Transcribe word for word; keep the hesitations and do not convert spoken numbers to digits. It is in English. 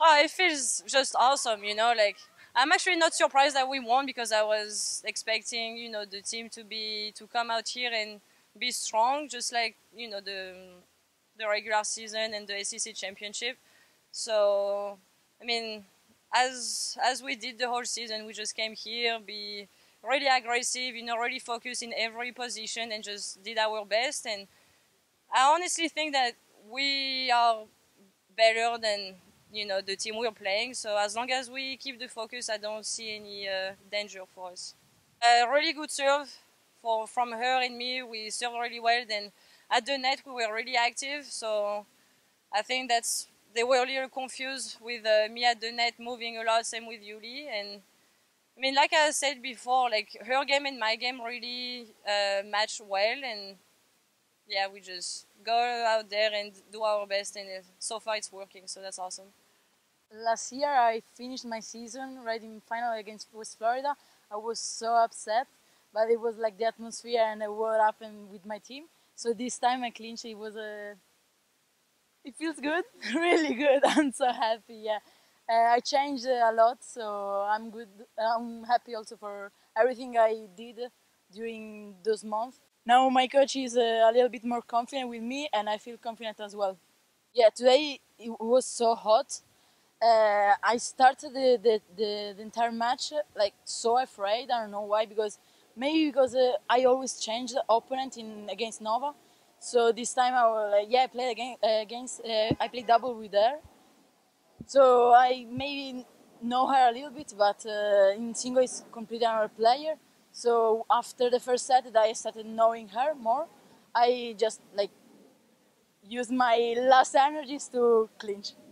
Oh, it feels just awesome, you know. Like I'm actually not surprised that we won because I was expecting, you know, the team to be to come out here and be strong, just like you know the the regular season and the S E C championship. So, I mean, as as we did the whole season, we just came here, be really aggressive, you know, really focus in every position and just did our best. And I honestly think that we are better than you know the team we're playing. So as long as we keep the focus, I don't see any uh, danger for us. A really good serve for from her and me. We serve really well. Then at the net we were really active. So I think that's they were a little confused with uh, me at the net moving a lot. Same with Yuli. And I mean, like I said before, like her game and my game really uh, match well. And yeah, we just go out there and do our best. And uh, so far it's working. So that's awesome. Last year I finished my season right in final against West Florida. I was so upset, but it was like the atmosphere and what happened with my team. So this time I clinched. It was a, it feels good, really good. I'm so happy. Yeah, uh, I changed a lot, so I'm good. I'm happy also for everything I did during those months. Now my coach is uh, a little bit more confident with me, and I feel confident as well. Yeah, today it was so hot. uh, I started the, the, the, the entire match like so afraid. I don't know why, because maybe because uh, I always change the opponent in against Nova. So this time I was like, yeah, I played again, uh, against uh, I played double with her. So I maybe know her a little bit, but uh, in single is completely another player. So after the first set, that I started knowing her more. I just like used my last energies to clinch.